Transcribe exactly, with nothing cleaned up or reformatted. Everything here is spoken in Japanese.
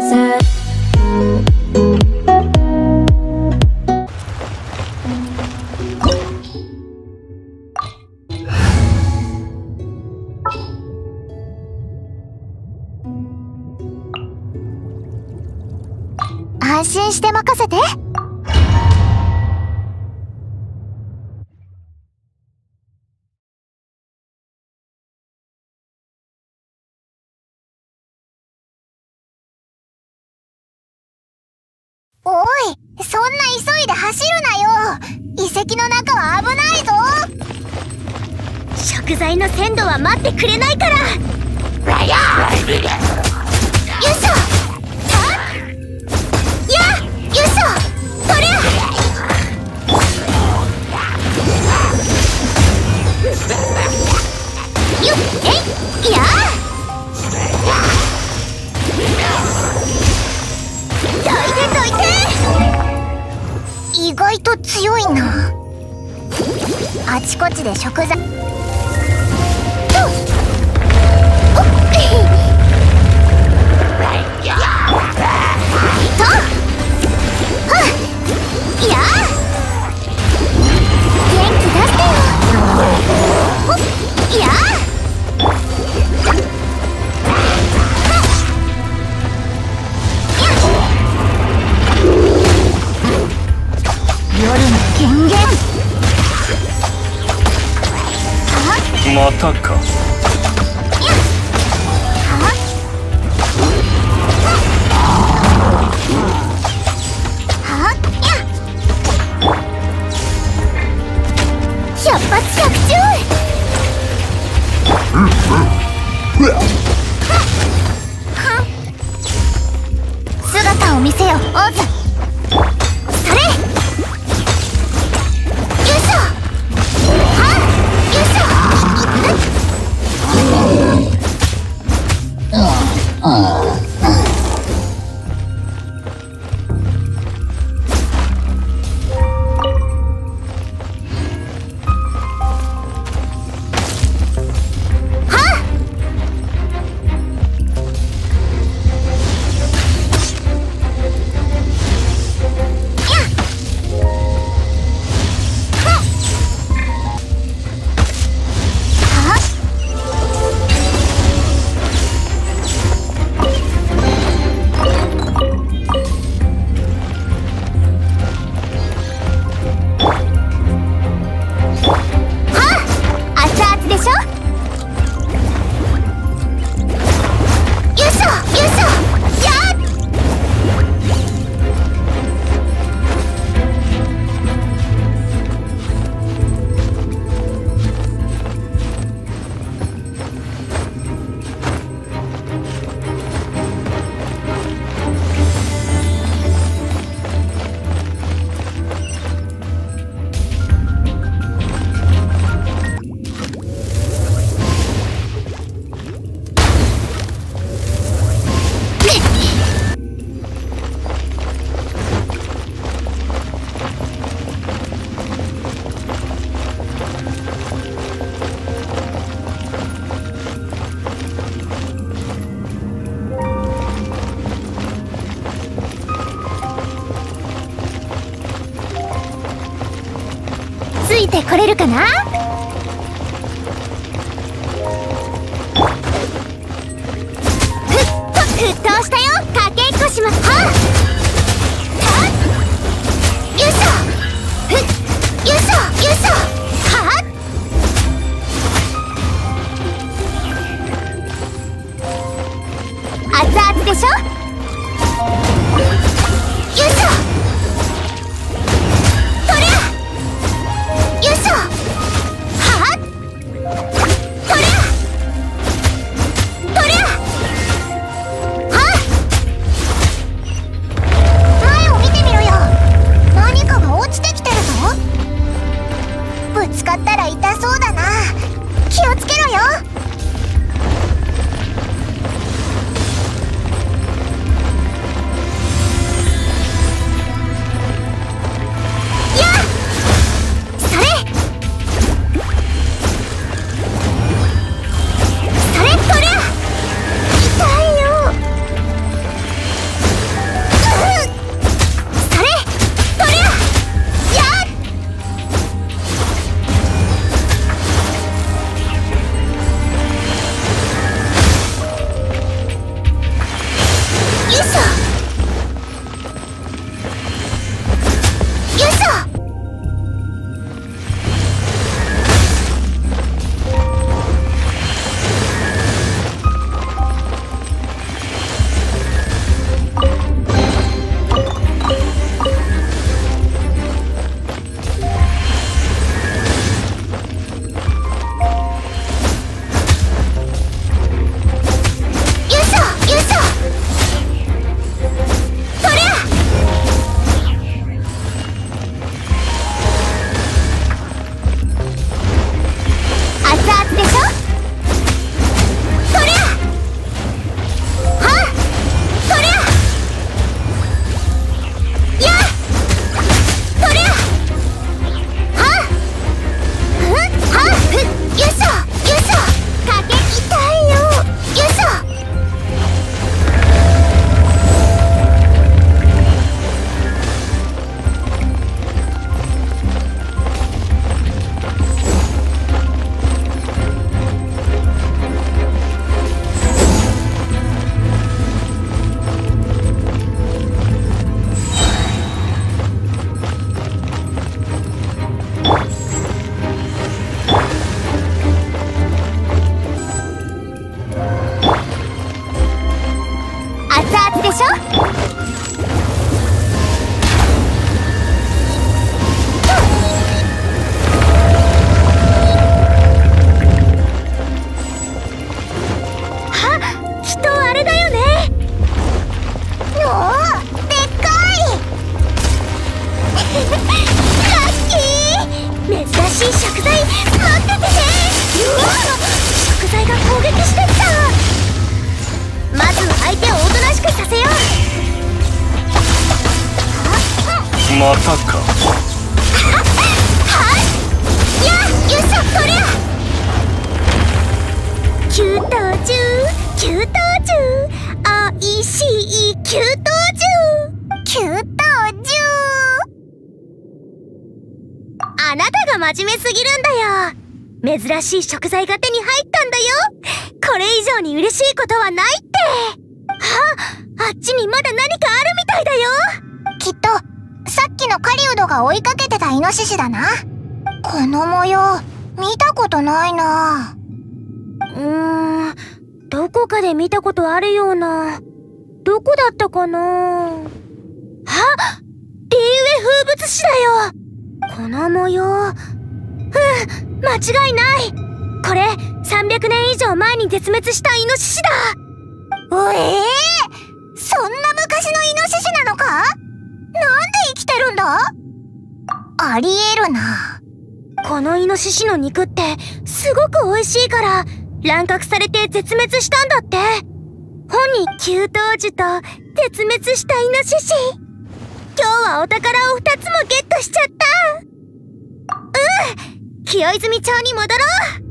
安心して任せて。おい、そんな急いで走るなよ。遺跡の中は危ないぞ。食材の鮮度は待ってくれないから。よいしょ。やっ、よいしょ。とりゃ。よっ、えい、やあ。どいてどいて。意外と強いな。あちこちで食材。とっ、おっ、と、はっ、やあ。元気出してよ。おっ、やあ。夜の権限。 またか。百発百中。姿を見せよ、オズ。それ。ついてこれるかな。ふっと沸騰したよ。かけっこします。はっはっ、よいしょ。ふっ、よいしょよいしょ。はっ、熱々でしょ。よいしょ。ぶつかったら痛そうだな。気をつけろよ。やっ、それ。 でしょ。あ、きっとあれだよね。 おお、でっかいラッキー。 珍しい食材待っててね。うわ、食材が攻撃してきた。まず相手をおとなしくさせよう。 またか。 はい、や、よっしゃ、こりゃ。給湯中、給湯中、おいしい給湯中、 給湯中。 あなたが真面目すぎるんだよ。珍しい食材が手に入ったんだよ。これ以上に嬉しいことはないって。あ、あっちにまだ何かあるみたいだよ。 きっとさっきの狩人が追いかけてたイノシシだな。この模様見たことないな。 うーん、どこかで見たことあるような。どこだったかな。あ、リーウェ風物詩だよ。この模様、うん、間違いない。これさんびゃくねん以上前に絶滅したイノシシだ。 うええー、そんな昔のイノシシなのか。なんで生きてるんだ。ありえるな。 このイノシシの肉ってすごく美味しいから乱獲されて絶滅したんだって。本に給湯樹と絶滅したイノシシ。今日はお宝をふたつもゲットしちゃった。うん、清泉町に戻ろう。